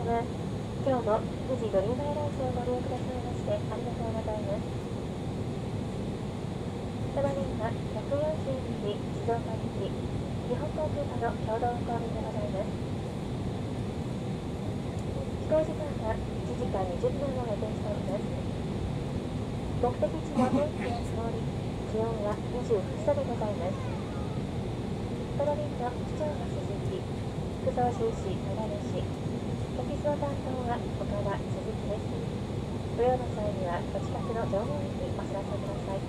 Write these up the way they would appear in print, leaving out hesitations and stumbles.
様。今日も富士ドリームエアラインをご利用くださいましてありがとうございます。ただいま142時静岡行き日本航空との共同運航便でございます。飛行時間が1時間20分を予定しております。目的地の天気や曇り、気温は28度でございます。この便の機長は鈴木、副操縦士長吉、客室の担当は岡田鈴木です。ご用の際にはお近くの乗務員にお知らせください。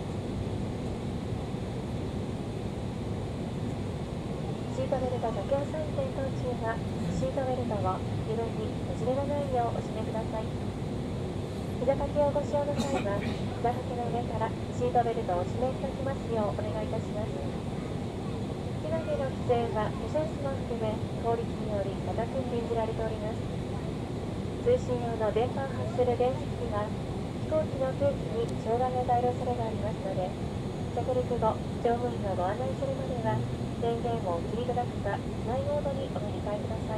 シートベルト着用サイン点灯中はシートベルトを緩みねじれのないようお締めください。膝掛けをご使用の際は膝掛けの上からシートベルトをお締めいただきますようお願いいたします。機内での喫煙は不審質も含め法律により固く禁じられております。通信用の電波を発する電子機が飛行機の空気に障害を与える恐れがありますので、着陸後乗務員がご案内するまでは電源を切り砕くか内モードにお乗り換えください。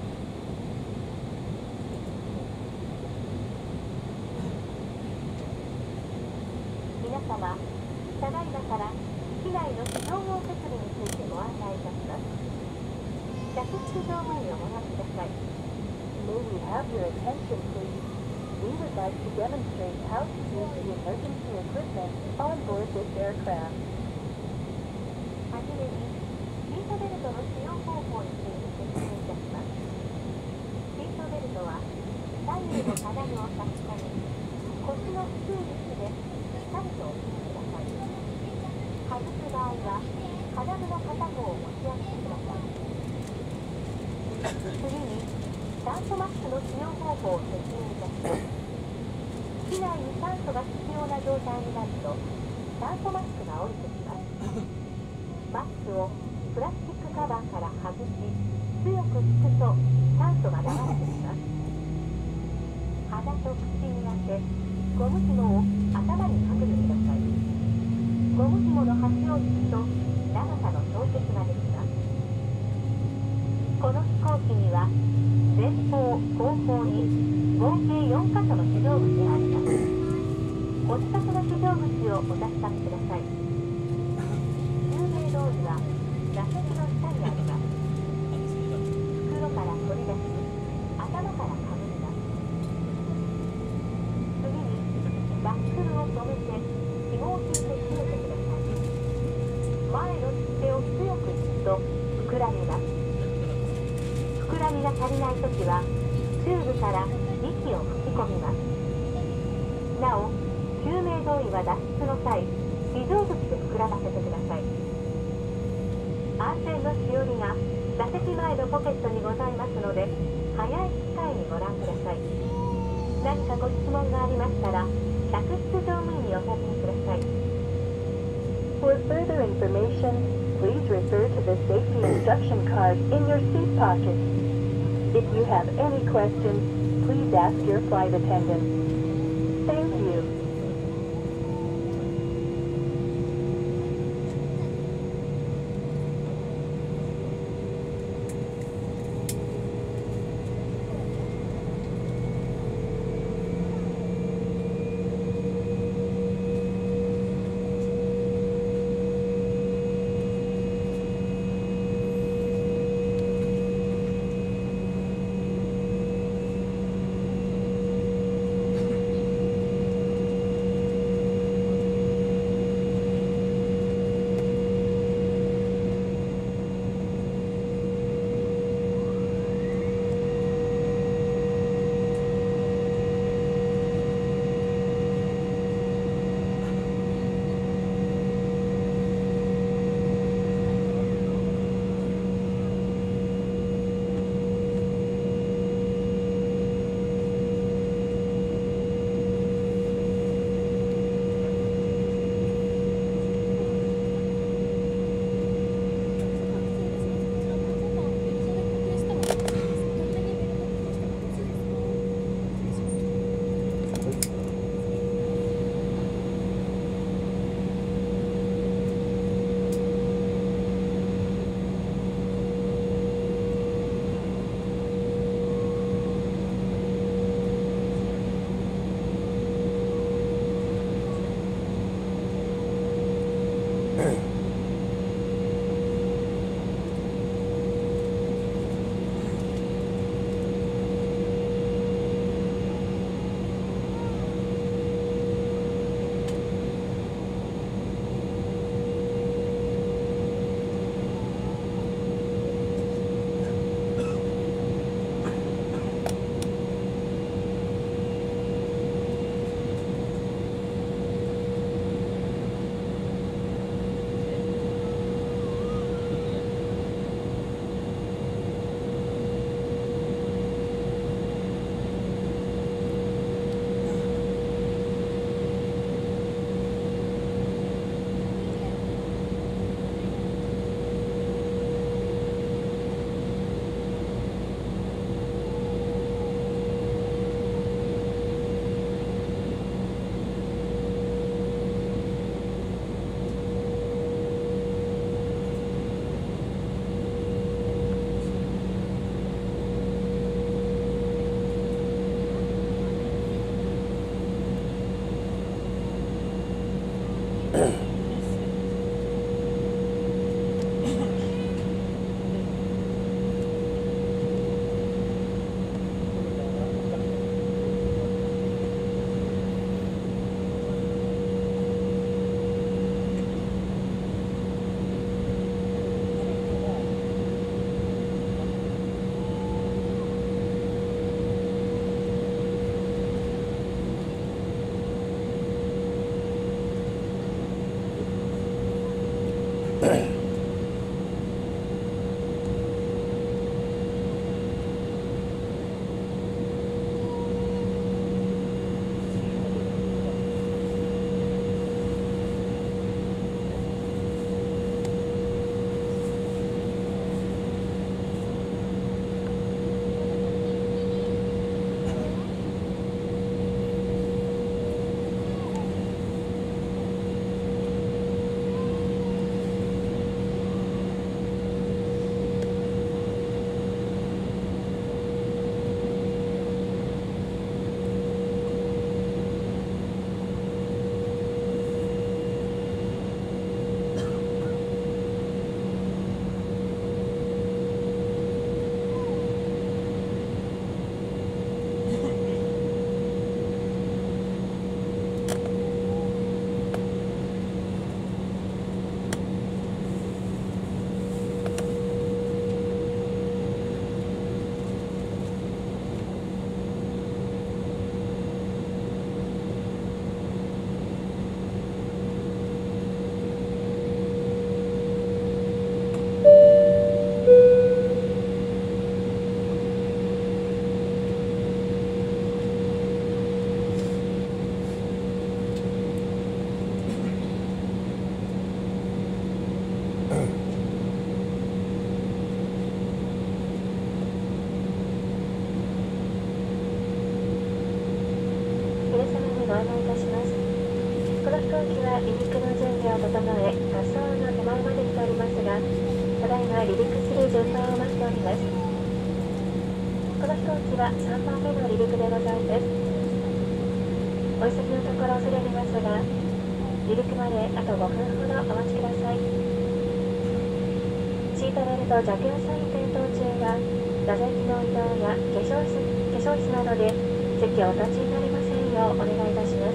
皆様、ただいまから機内の非常用設備についてご案内いたします。客室乗務員をご覧ください。May we have your attention, please? We would like to demonstrate how to use the emergency equipment on board this aircraft. はじめに、シートベルトの使用方法について説明いたします。シートベルトは左右の金具を差し込み、腰の低い位置でしっかりとお締めください。外す場合は金具の片方を持ち上げてください。次に酸素マスクの使用方法を説明いたします。機内に酸素が必要な状態になると酸素マスクが降りてきます。マスクをプラスチックカバーから外し強く引くと酸素が流れてきます。鼻と口に当てゴム紐を頭にかけてください。ゴム紐の端を引くと長さの調節ができます。この飛行機には前方後方に合計4カ所の非常口があります。お近くの非常口をお出しください。救命胴衣は座席の下にあります。袋から取り出し頭からかぶります。次にバックルを止めて紐を引いて締めてください。前の引き手を強く引くと膨らみます。膨らみが足りないときはチューブから息を吹き込みます。なお、救命胴衣は脱出の際非常口で膨らませてください。安全のしおりが座席前のポケットにございますので早い機会にご覧ください。何かご質問がありましたら客室乗務員にお尋ねください。For further information, please refer to the safety instruction card in your seat pocket. If you have any questions, please ask your flight attendant. Thank you. は皆様にご案内いたします。この飛行機は離陸の準備を整え、滑走路の手前まで来ておりますが、ただいま離陸する順番を待っております。この飛行機は3番目の離陸でございます。お急ぎのところ恐れ入りますが、離陸まであと5分ほどお待ちください。シートベルト着用サイン点灯中は、座席の移動や化粧室などで席をお立ちになりませんようお願いいたします。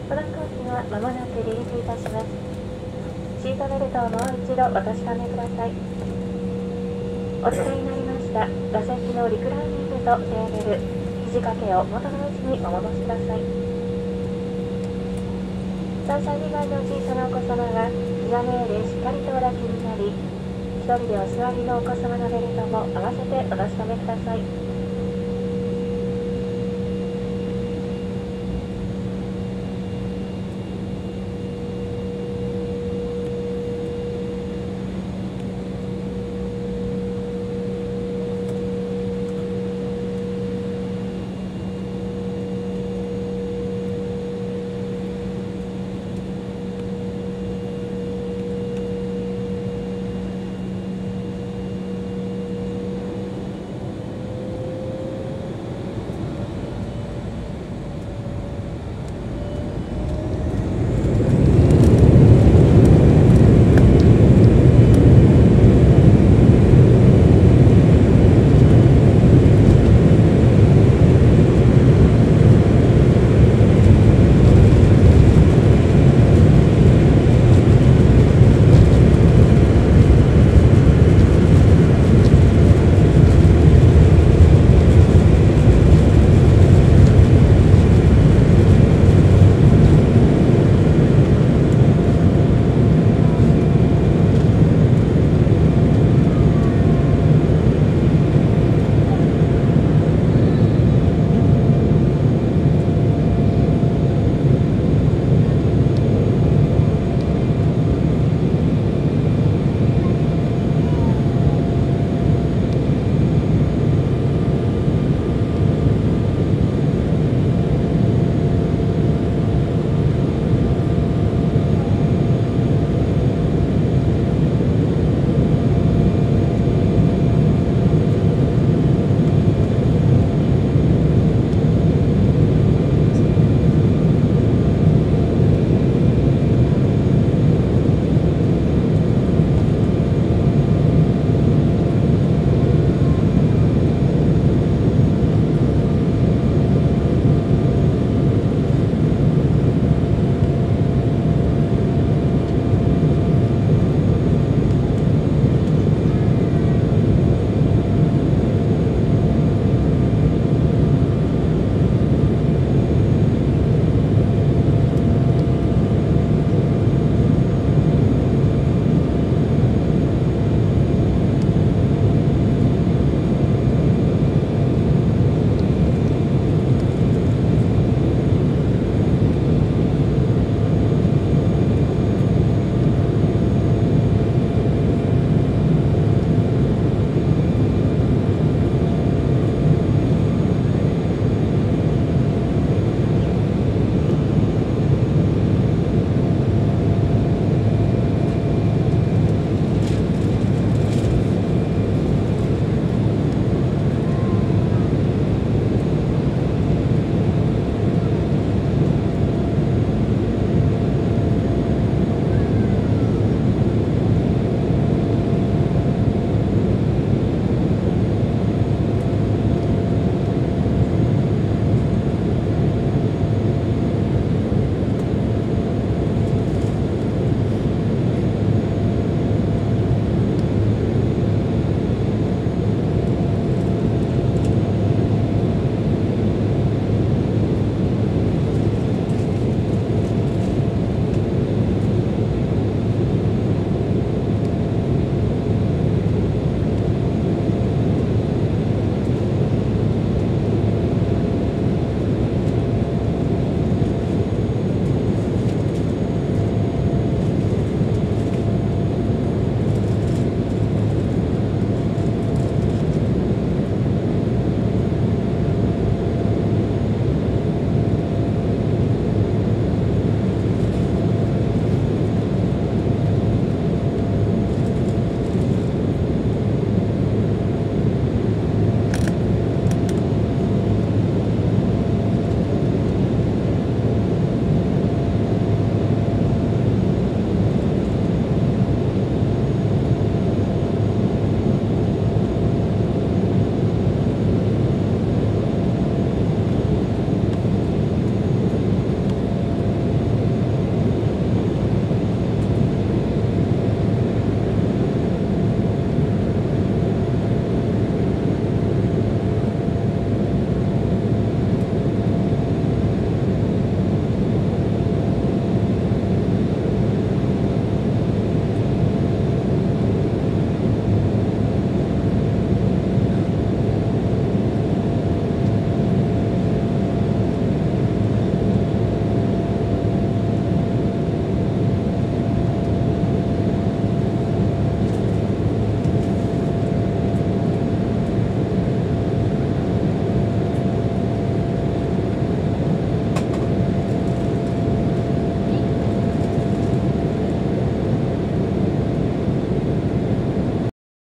この飛行機はまもなく離陸いたします。シートベルトをもう一度お確かめください。お使いになりました座席のリクライニングとテーブル、肘掛けを元の位置にお戻しください。3歳未満の小さなお子様が膝の上でしっかりとお抱きになり、一人でお座りのお子様のベルトも合わせてお確かめください。